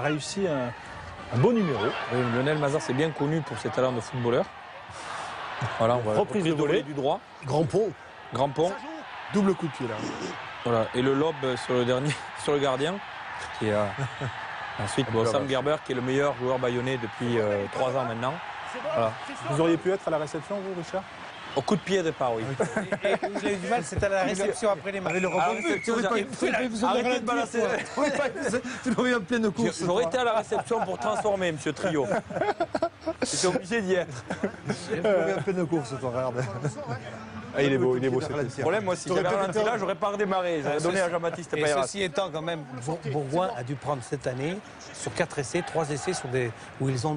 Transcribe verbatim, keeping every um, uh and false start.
réussi un, un beau numéro. Oui, Lionel Mazar, c'est bien connu pour ses talents de footballeur. Voilà, on voit Reprise de volée du droit. Grand pont. Grand pont. Double coup de pied là. Voilà. Et le lob sur le dernier, sur le gardien. Qui est, euh, ensuite, bon, Sam Gerber, qui est le meilleur joueur bayonnais depuis euh, trois ans maintenant. Voilà. Vous auriez pu être à la réception, vous, Richard? Au coup de pied de part, oui. Et, et où j'ai eu du mal, c'était à la réception après les matchs. Allez, le rebond. Arrêtez de balancer. Tu l'aurais en pleine course. J'aurais été à la réception pour transformer, monsieur Trio. J'étais obligé d'y être. Tu l'aurais en pleine course, toi, regarde. Ah, il est beau, il est beau. Le problème, moi, si j'avais ralenti là, j'aurais pas redémarré. J'aurais donné à Jean-Baptiste Et Payras. ceci étant, quand même, Bourgoin a dû prendre cette année, sur quatre essais, trois essais sur des, où ils ont